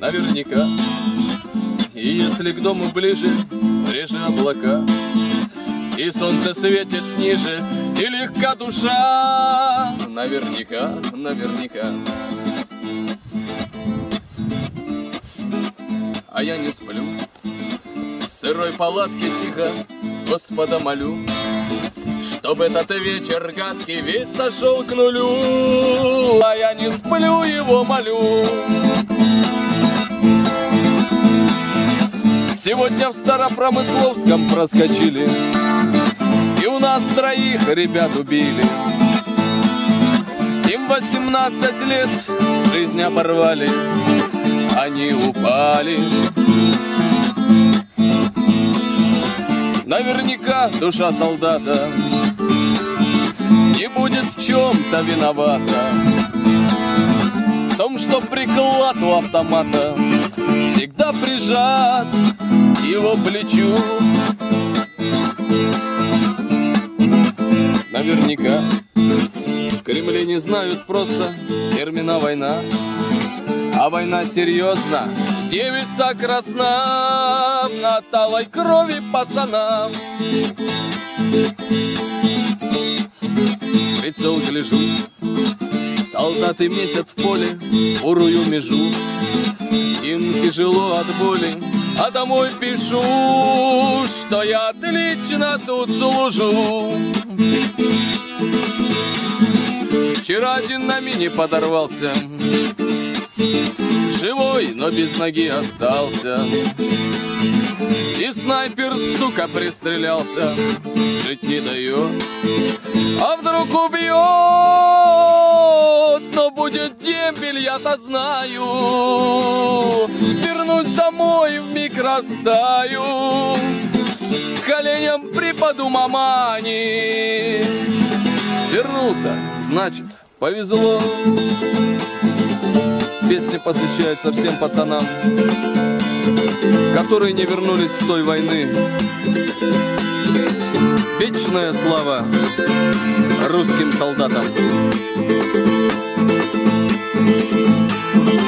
наверняка. И если к дому ближе, реже облака, и солнце светит ниже, и легка душа, наверняка, наверняка. А я не сплю, в сырой палатке тихо Господа молю, чтоб этот вечер гадкий весь сошел к нулю. А я не сплю, его молю. Сегодня в Старопромысловском проскочили, и у нас 3 ребят убили. Им 18 лет, жизнь оборвали, они упали. Наверняка душа солдата не будет в чем-то виновата, в том, что приклад у автомата всегда прижат к его плечу. Наверняка в Кремле не знают просто термина война, а война серьезна, девица красна, на талой крови пацанам. В лицо гляжу, солдаты месят в поле бурую межу. Им тяжело от боли, а домой пишу, что я отлично тут служу. Вчера один на мине подорвался, живой, но без ноги остался. И снайпер, сука, пристрелялся, жить не дает. А вдруг убьет, но будет дембель, я-то знаю. Вернусь домой, вмиг растаю, коленям припаду мамани. Вернулся, значит, повезло. Песня посвящается всем пацанам, которые не вернулись с той войны. Вечная слава русским солдатам.